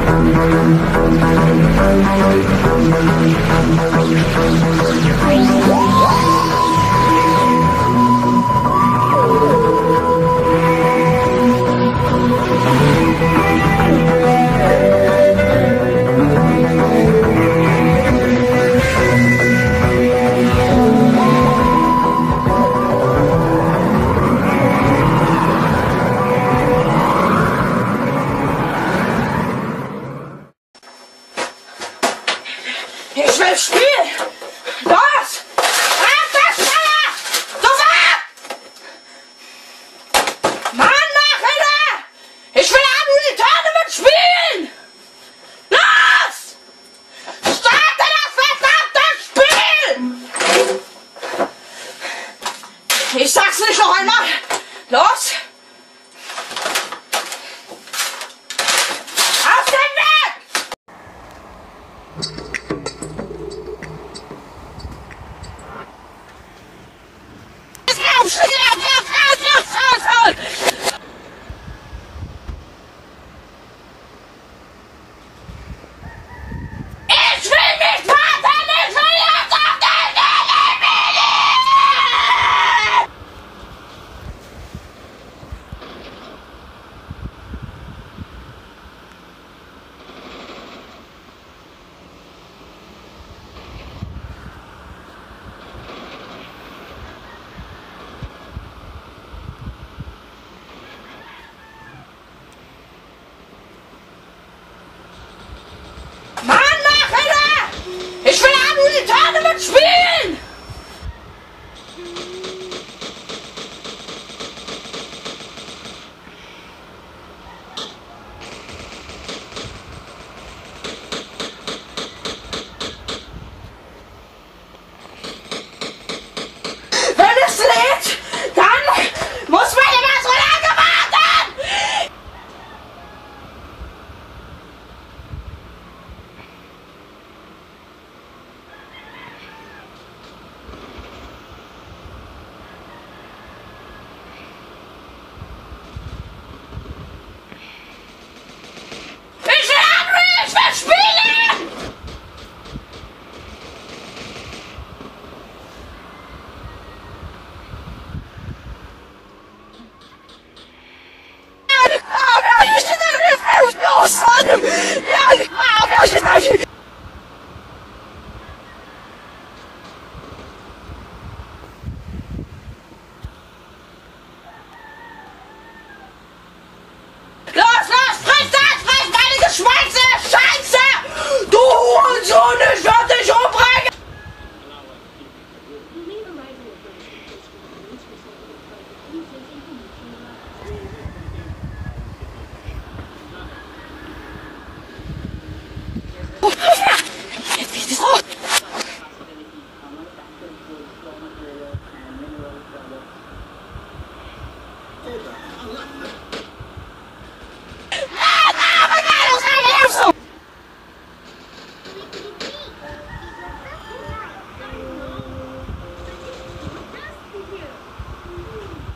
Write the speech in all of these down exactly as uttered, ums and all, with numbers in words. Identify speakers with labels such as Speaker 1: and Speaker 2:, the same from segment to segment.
Speaker 1: Ich will spielen! Los! Einfach schneller! Sofort! Mann, mach hinter! Ich will am Tournament spielen! Los! Starte das verdammte Spiel! Ich sag's nicht noch einmal! Los! Auf den Weg! Mann, mach hinter! Ich will am Tournament spielen! Wenn es lädt, dann muss man immer so lange warten! Ich will Unreal, ich will spielen! Los, los, friss das, friss meine Geschwänze! Scheiße! Du Hurensohn, ich werd dich umbringen!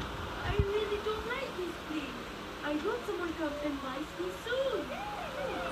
Speaker 2: I hope someone comes and buys me soon.